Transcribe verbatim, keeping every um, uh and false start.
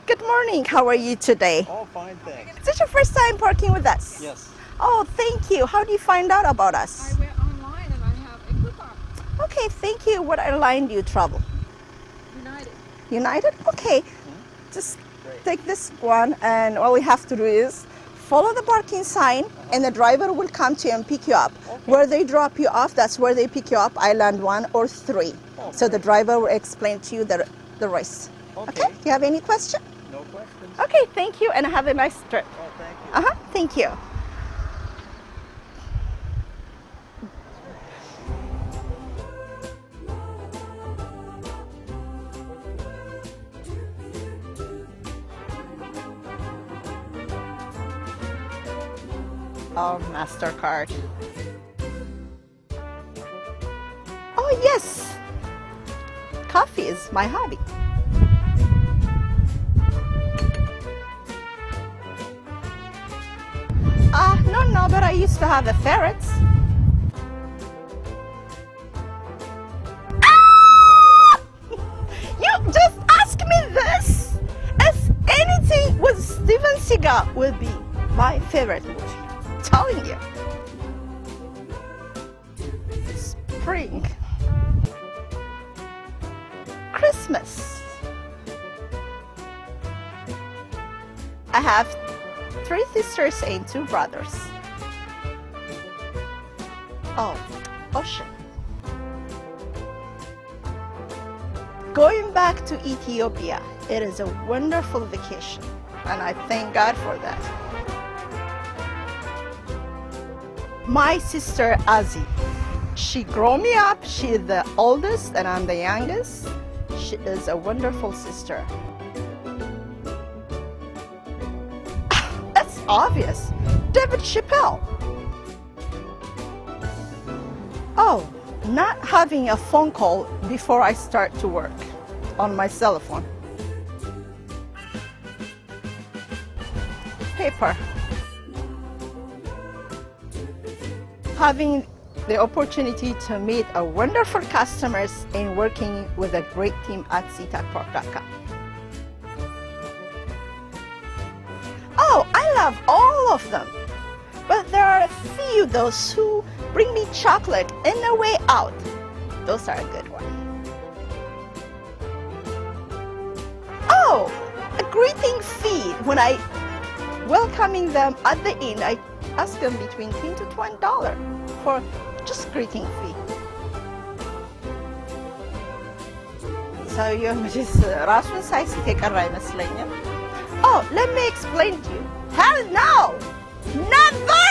Good morning. How are you today? All fine, thanks. Is this your first time parking with us? Yes. Oh, thank you. How do you find out about us? I went online and I have a coupon. Okay, thank you. What airline do you travel? United. United? Okay. Mm-hmm. Just Great. take this one, and all we have to do is follow the parking sign, uh-huh. and the driver will come to you and pick you up. Okay. Where they drop you off, that's where they pick you up, Island one or three. Oh, so great. the driver will explain to you the, the rest. Okay. Okay? Do you have any question? No questions. Okay, thank you, and have a nice trip. Oh, thank you. Uh-huh, thank you. Oh, MasterCard. Oh, yes. Coffee is my hobby. Ah, uh, no, no, but I used to have a ferret. Ah! You just asked me this? As anything with Steven Seagal would be my favorite movie. I'm telling you. Spring. Christmas. I have three sisters and two brothers. Oh, ocean. Going back to Ethiopia, it is a wonderful vacation, and I thank God for that. My sister Azzy, she grew me up. She is the oldest and I'm the youngest. She is a wonderful sister. That's obvious. David Chappelle. Oh, not having a phone call before I start to work on my cell phone. Paper. Having the opportunity to meet a wonderful customers and working with a great team at SeaTac Park dot com. Oh, I love all of them, but there are a few those who bring me chocolate in the way out. Those are a good one. Oh, a greeting fee. When I welcoming them at the inn, I ask them between ten to twenty dollars for just greeting fee. So you just ራሱን ሳይስት የቀረ አይመስለኝም. Oh, let me explain to you. Hell no! Never!